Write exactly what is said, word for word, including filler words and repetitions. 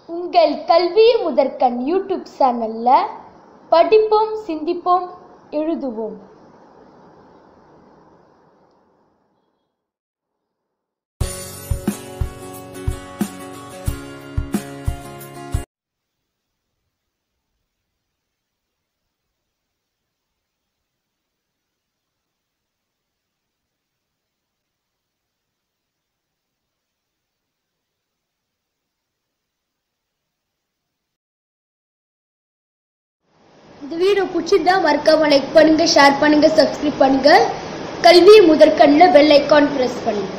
உங்கள் கல்வி முதற்கண் யூடியூப் சேனல்ல படிப்போம், சிந்திப்போம், எழுதுவோம். இந்த வீடியோ பிடிச்சிருந்தா மறக்காம லைக் பண்ணுங்க, ஷேர் பண்ணுங்க, சப்ஸ்கிரைப் பண்ணுங்க. கல்வி முதற்கண்ணில் பெல் ஐகான் பிரஸ் பண்ணுங்க.